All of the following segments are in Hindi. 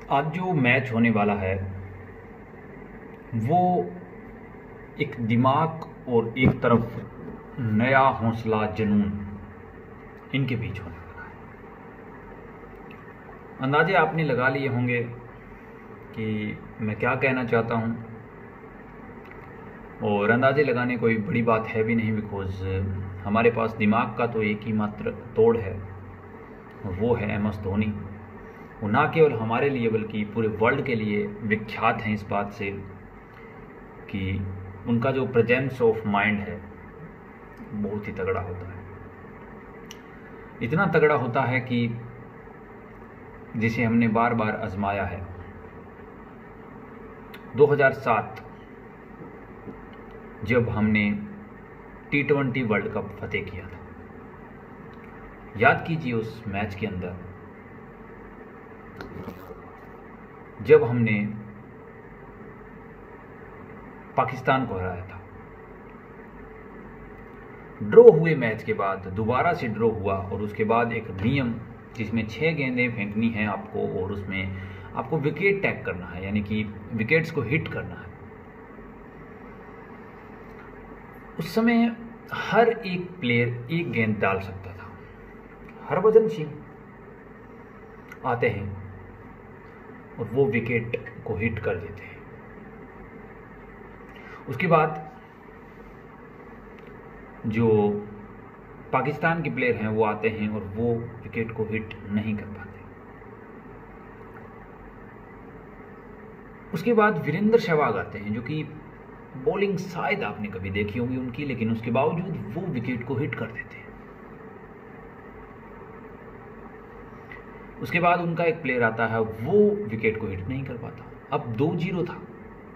आज जो मैच होने वाला है वो एक दिमाग और एक तरफ नया हौसला जुनून इनके बीच होने वाला है। अंदाजे आपने लगा लिए होंगे कि मैं क्या कहना चाहता हूँ, और अंदाजे लगाने कोई बड़ी बात है भी नहीं, बिकॉज हमारे पास दिमाग का तो एक ही मात्र तोड़ है, वो है एम एस धोनी। वो ना केवल हमारे लिए बल्कि पूरे वर्ल्ड के लिए विख्यात हैं इस बात से कि उनका जो प्रेजेंस ऑफ माइंड है बहुत ही तगड़ा होता है। इतना तगड़ा होता है कि जिसे हमने बार बार आजमाया है। 2007 जब हमने T20 वर्ल्ड कप फतेह किया था, याद कीजिए उस मैच के अंदर जब हमने पाकिस्तान को हराया था। ड्रॉ हुए मैच के बाद दोबारा से ड्रॉ हुआ, और उसके बाद एक नियम जिसमें 6 गेंदें फेंकनी है आपको, और उसमें आपको विकेट टैग करना है, यानी कि विकेट्स को हिट करना है। उस समय हर एक प्लेयर एक गेंद डाल सकता था। हरभजन सिंह आते हैं और वो विकेट को हिट कर देते हैं। उसके बाद जो पाकिस्तान के प्लेयर हैं वो आते हैं और वो विकेट को हिट नहीं कर पाते। उसके बाद वीरेंद्र सहवाग आते हैं, जो कि बॉलिंग शायद आपने कभी देखी होगी उनकी, लेकिन उसके बावजूद वो विकेट को हिट कर देते हैं। उसके बाद उनका एक प्लेयर आता है, वो विकेट को हिट नहीं कर पाता। अब 2-0 था।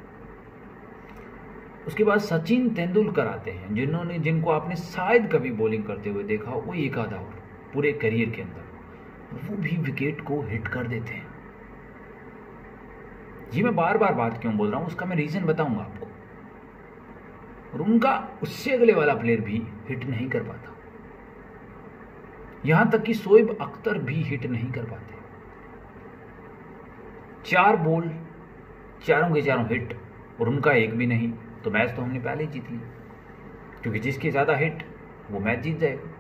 उसके बाद सचिन तेंदुलकर आते हैं, जिनको आपने शायद कभी बॉलिंग करते हुए देखा हो, वो एक आधा ओवर पूरे करियर के अंदर, वो भी विकेट को हिट कर देते हैं। जी मैं बार बार बात क्यों बोल रहा हूं, उसका मैं रीजन बताऊंगा आपको। और उनका उससे अगले वाला प्लेयर भी हिट नहीं कर पाता, यहां तक कि शोएब अख्तर भी हिट नहीं कर पाते। 4 बॉल, चारों के चारों हिट, और उनका एक भी नहीं। तो मैच तो हमने पहले ही जीत लिया, क्योंकि जिसके ज्यादा हिट वो मैच जीत जाएगा।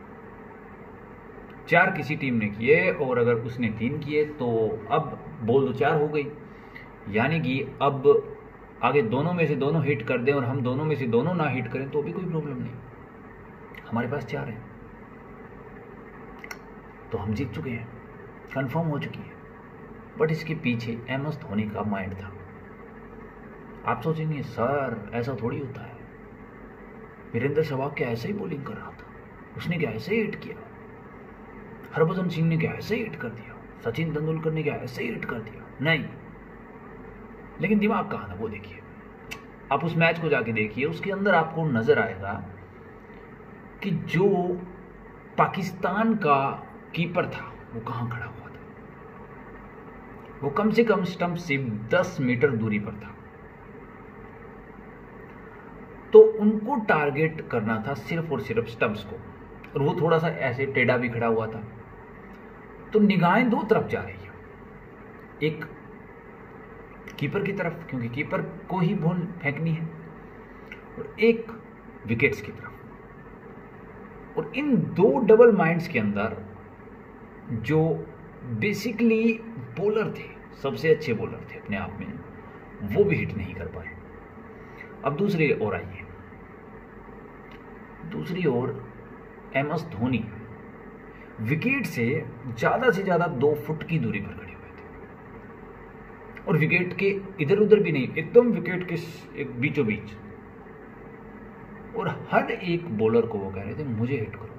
4 किसी टीम ने किए, और अगर उसने 3 किए तो अब बॉल तो 4 हो गई, यानी कि अब आगे दोनों में से दोनों हिट कर दें और हम दोनों में से दोनों ना हिट करें तो भी कोई प्रॉब्लम नहीं, हमारे पास 4 हैं तो हम जीत चुके हैं, कंफर्म हो चुकी है। बट इसके पीछे एम एस धोनी का माइंड था। आप सोचेंगे सर ऐसा थोड़ी होता है, वीरेंद्र सहवाग क्या ऐसे ही बॉलिंग कर रहा था, उसने क्या ऐसे ही हिट किया, हरभजन सिंह ने क्या ऐसे ही हिट कर दिया, सचिन तेंदुलकर ने क्या ऐसे ही हिट कर दिया? नहीं, लेकिन दिमाग कहाँ था वो देखिए। आप उस मैच को जाके देखिए, उसके अंदर आपको नजर आएगा कि जो पाकिस्तान का कीपर था वो कहां खड़ा हुआ था। वो कम से कम स्टंप से 10 मीटर दूरी पर था। तो उनको टारगेट करना था सिर्फ और सिर्फ स्टंप्स को, और वो थोड़ा सा ऐसे टेढ़ा भी खड़ा हुआ था। तो निगाहें दो तरफ जा रही है, एक कीपर की तरफ, क्योंकि कीपर को ही बॉल फेंकनी है, और एक विकेट्स की तरफ। और इन 2 डबल माइंड्स के अंदर जो बेसिकली बॉलर थे, सबसे अच्छे बॉलर थे अपने आप में, वो भी हिट नहीं कर पाए। अब दूसरी ओर आइए, दूसरी ओर एम एस धोनी विकेट से ज्यादा 2 फुट की दूरी पर खड़े हुए थे, और विकेट के इधर उधर भी नहीं, एकदम विकेट के एक बीचों बीच। और हर एक बॉलर को वो कह रहे थे मुझे हिट करो,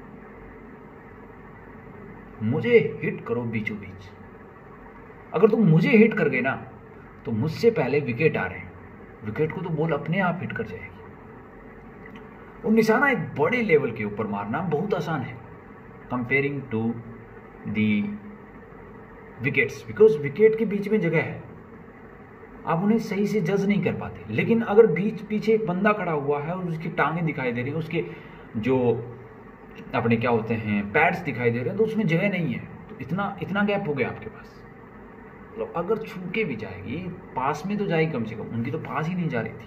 मुझे हिट करो बीचों बीच। अगर तुम मुझे हिट कर गए ना तो मुझसे पहले विकेट आ रहे हैं, विकेट को तो बॉल अपने आप हिट कर जाएगी। और निशाना एक बड़े लेवल के ऊपर मारना बहुत आसान है comparing to the wickets, because wicket के बीच में जगह है, आप उन्हें सही से जज नहीं कर पाते। लेकिन अगर बीच पीछे एक बंदा खड़ा हुआ है और उसकी टांगें दिखाई दे रही है, उसके जो अपने क्या होते हैं पैड्स दिखाई दे रहे हैं, तो उसमें जगह नहीं है, तो इतना गैप हो गया आपके पास। मतलब अगर छू के भी जाएगी, पास में तो जाएगी कम से कम, उनकी तो पास ही नहीं जा रही थी।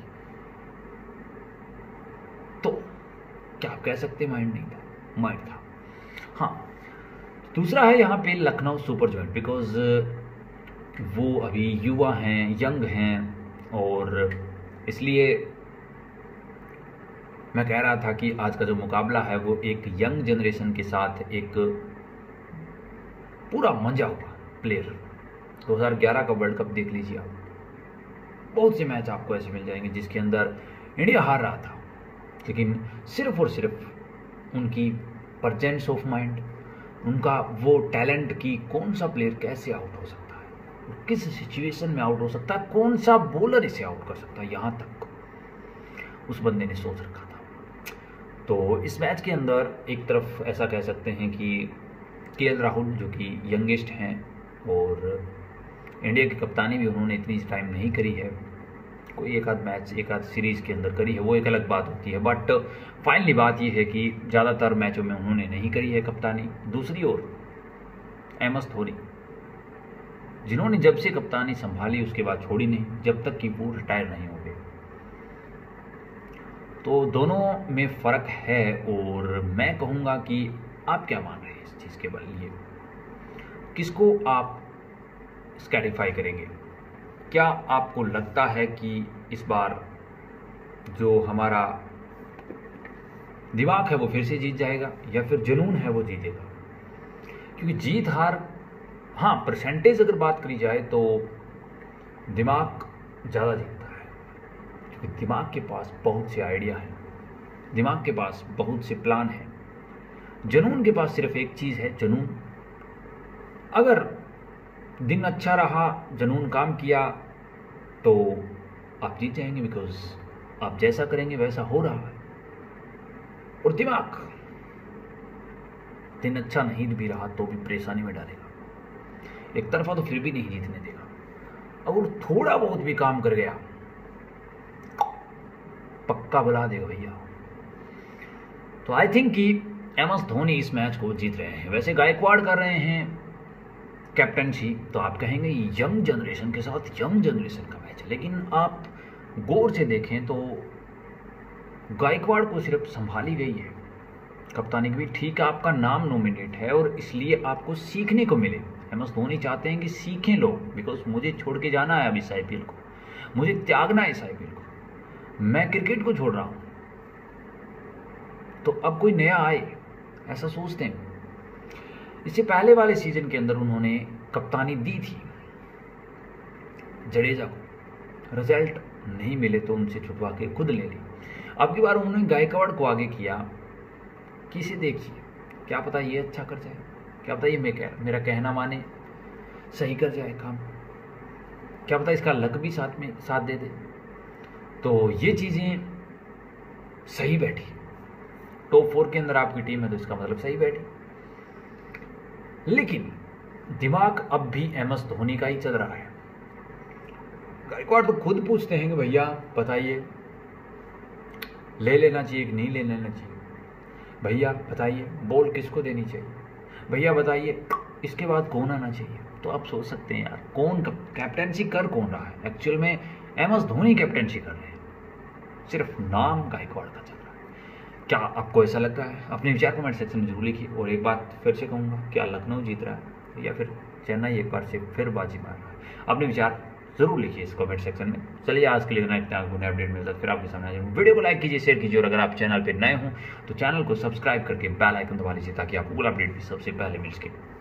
तो क्या आप कह सकते माइंड नहीं था? माइंड था। हाँ, दूसरा है यहाँ पे लखनऊ सुपर जॉइंट, बिकॉज वो अभी युवा हैं, यंग हैं, और इसलिए मैं कह रहा था कि आज का जो मुकाबला है वो एक यंग जनरेशन के साथ एक पूरा मंजा हुआ प्लेयर। 2011 का वर्ल्ड कप देख लीजिए आप, बहुत से मैच आपको ऐसे मिल जाएंगे जिसके अंदर इंडिया हार रहा था, लेकिन सिर्फ और सिर्फ उनकी प्रेजेंस ऑफ माइंड, उनका वो टैलेंट कि कौन सा प्लेयर कैसे आउट हो सकता है, किस सिचुएशन में आउट हो सकता है, कौन सा बॉलर इसे आउट कर सकता है, यहाँ तक उस बंदे ने सोच रखा था। तो इस मैच के अंदर एक तरफ ऐसा कह सकते हैं कि केएल राहुल जो कि यंगेस्ट हैं, और इंडिया की कप्तानी भी उन्होंने इतनी टाइम नहीं करी है, कोई एक आध मैच, एक आध सीरीज़ के अंदर करी है, वो एक अलग बात होती है, बट फाइनली बात यह है कि ज़्यादातर मैचों में उन्होंने नहीं करी है कप्तानी। दूसरी ओर एमएस धोनी, जिन्होंने जब से कप्तानी संभाली उसके बाद छोड़ी नहीं, जब तक कि वो रिटायर नहीं हो गए। तो दोनों में फ़र्क है, और मैं कहूँगा कि आप क्या मान रहे हैं इस चीज़ के लिए, किसको आप स्कैटिफाई करेंगे? क्या आपको लगता है कि इस बार जो हमारा दिमाग है वो फिर से जीत जाएगा, या फिर जुनून है वो जीतेगा? क्योंकि जीत हार, हाँ, परसेंटेज अगर बात करी जाए तो दिमाग ज़्यादा जीतता है, क्योंकि दिमाग के पास बहुत से आइडिया हैं, दिमाग के पास बहुत से प्लान हैं। जुनून के पास सिर्फ एक चीज़ है, जुनून। अगर दिन अच्छा रहा, जुनून काम किया, तो आप जीत जाएंगे, बिकॉज आप जैसा करेंगे वैसा हो रहा है। और दिमाग दिन अच्छा नहीं भी रहा तो भी परेशानी में डालेगा, एक तरफा तो फिर भी नहीं जीतने देगा। अगर थोड़ा बहुत भी काम कर गया पक्का बुला देगा भैया। तो आई थिंक कि एमएस धोनी इस मैच को जीत रहे हैं। वैसे गायकवाड़ कर रहे हैं कैप्टनसी, तो आप कहेंगे यंग जनरेशन के साथ यंग जनरेशन का मैच है, लेकिन आप गौर से देखें तो गायकवाड़ को सिर्फ संभाली गई है कप्तानी की भी। ठीक है, आपका नाम नॉमिनेट है और इसलिए आपको सीखने को मिले। एमएस धोनी चाहते हैं कि सीखें लोग, बिकॉज मुझे छोड़ के जाना है अब इस आईपीएल को, मुझे त्यागना है इस आईपीएल को, मैं क्रिकेट को छोड़ रहा हूं, तो अब कोई नया आए, ऐसा सोचते हैं। इससे पहले वाले सीजन के अंदर उन्होंने कप्तानी दी थी जडेजा को, रिजल्ट नहीं मिले तो उनसे छुटवा के खुद ले ली। अब की बार उन्होंने गायकवाड़ को आगे किया कि इसे देखिए, क्या पता ये अच्छा कर जाए, क्या पता ये मेरा कहना माने, सही कर जाए काम, क्या पता इसका लक भी साथ दे दे। तो ये चीज़ें सही बैठी। टॉप 4 के अंदर आपकी टीम है तो इसका मतलब सही बैठी। लेकिन दिमाग अब भी एमएस धोनी का ही चल रहा है। गायकवाड़ तो खुद पूछते हैं कि भैया बताइए ले लेना चाहिए कि नहीं ले लेना चाहिए, भैया बताइए बॉल किसको देनी चाहिए, भैया बताइए इसके बाद कौन आना चाहिए। तो आप सोच सकते हैं यार, कौन कैप्टेंसी कर कौन रहा है? एक्चुअल में एमएस धोनी कैप्टेंसी कर रहे हैं, सिर्फ नाम गायकवाड़ का चल रहा है। क्या आपको ऐसा लगता है? अपने विचार कमेंट सेक्शन में जरूर लिखिए। और एक बात फिर से कहूँगा, क्या लखनऊ जीत रहा है या फिर चेन्नई एक बार से फिर बाजी मार रहा है? अपने विचार जरूर लिखिए इस कमेंट सेक्शन में। चलिए आज के लिए इतना अपडेट मिलता है, फिर आपके सामने आ जाऊँ। वीडियो को लाइक कीजिए, शेयर कीजिए, और अगर आप चैनल पर नए हों तो चैनल को सब्सक्राइब करके बेल आइकन दबा लीजिए ताकि आपको पूरा अपडेट भी सबसे पहले मिल सके।